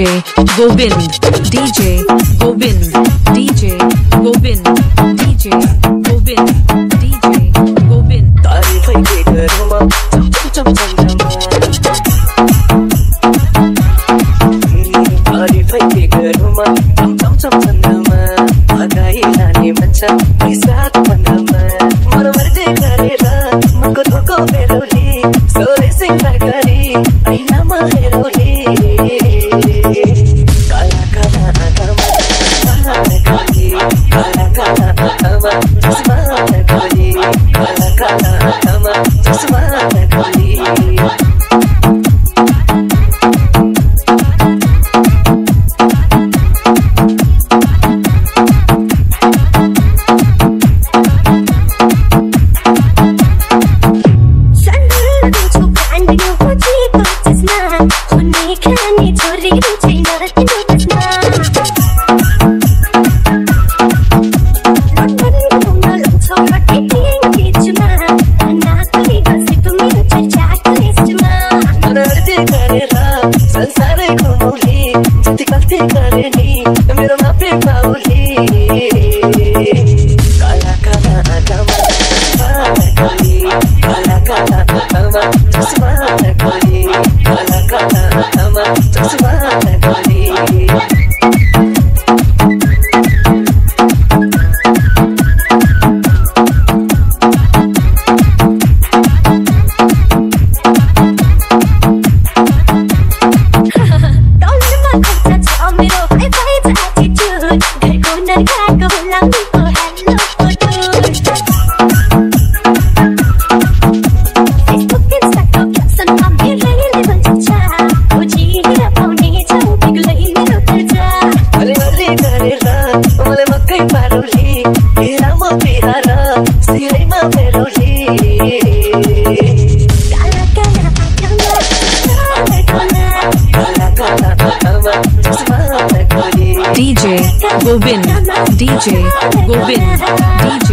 DJ Govind, DJ Govind, DJ Govind, DJ Govind, DJ Govind. तारीफ के घरों में चम चम चम तारीफ के घरों में चम चम चम भगाई लाने बच्चा पैसा बंदा मर मर दे करेला मको धोको बेरोली सोरे सिंह करी ऐना महेरोली काला काला आगमा काला काली काला काला आगमा चश्मा लगाउली काला काला आगमा चश्मा लगाउली DJ Govind, DJ Govind, DJ